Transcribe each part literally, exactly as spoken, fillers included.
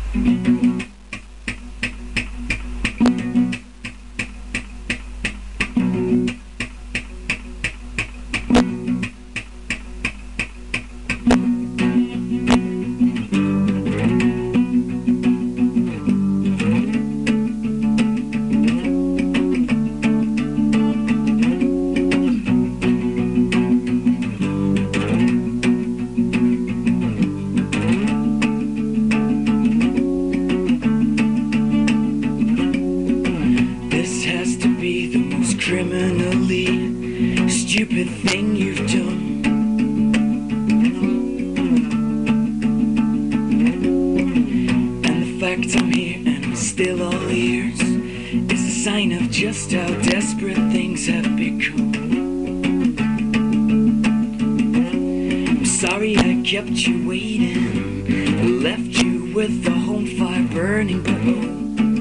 criminally stupid thing you've done. And the fact I'm here and I'm still all ears is a sign of just how desperate things have become. I'm sorry I kept you waiting, I left you with the home fire burning, but oh,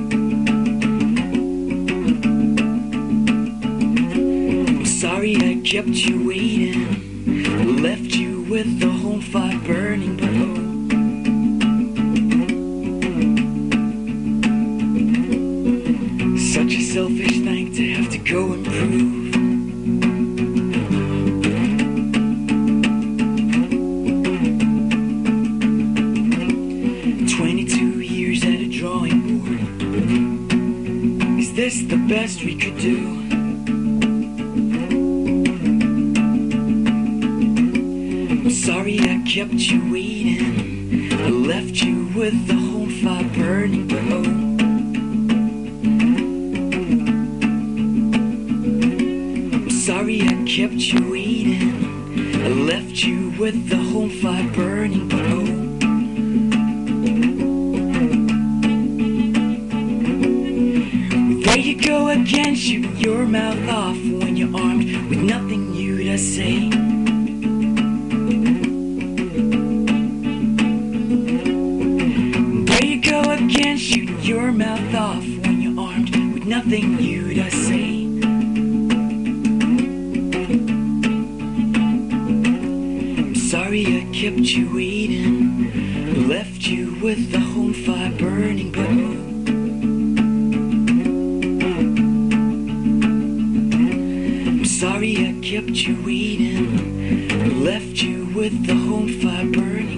sorry I kept you waiting, left you with the home fire burning below. Such a selfish thing to have to go and prove. Twenty-two years at a drawing board. Is this the best we could do? Sorry I kept you waiting, I left you with the home fire burning below. I'm sorry I kept you waiting, I left you with the home fire burning below. Well, there you go again, shooting your mouth off when you're armed with nothing new to say. Again, shooting your mouth off when you're armed with nothing new to say. I'm sorry I kept you waiting, left you with the home fire burning below. I'm sorry I kept you waiting, left you with the home fire burning.